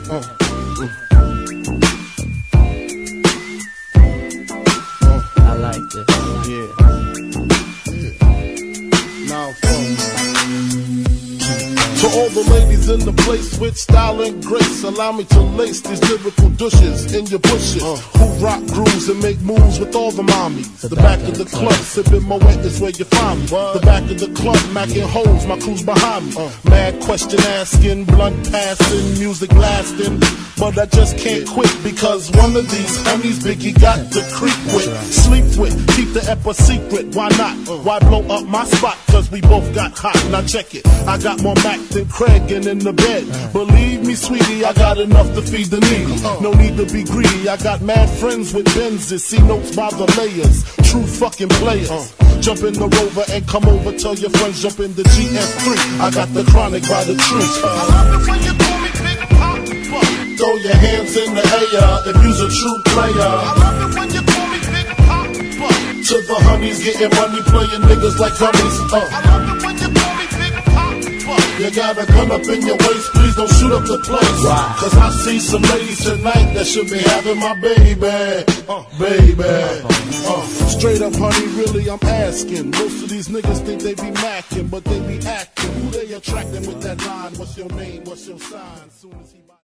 I like this. Now, to all the ladies in the place with style and grace, allow me to lace these lyrical douches in your bushes. Who rock grooves and make moves with all the mommies. The back of the club, sipping Moet is where you find me. The back of the club, macking holes, my crew's behind me. Mad question asking, blunt passing, music lasting. But I just can't quit because one of these homies Biggie got to creep with, sleep with, keep the ep a secret. Why not? Why blow up my spot? Cause we both got hot. Now check it. I got more Mac than Craig and in the bed. Believe me, sweetie, I got enough to feed the needy. No need to be greedy. I got mad friends with Benzes. See notes by the layers. True fucking players. Jump in the Rover and come over. Tell your friends jump in the GS3. I got the chronic by the tree. I love it when you call me Big Papa. Throw your hands in the air if you's a true player. I love it when you call me Big Papa. To the honeys getting money, playing niggas like dummies. I love it when you call me Big Papa. You got a gun up in your waist, please don't shoot up the place. Cause I see some ladies tonight that should be having my baby. Straight up, honey, really, I'm asking. Most of these niggas think they be macking, but they be acting. Who they attracting with that line? What's your name? What's your sign? Soon as he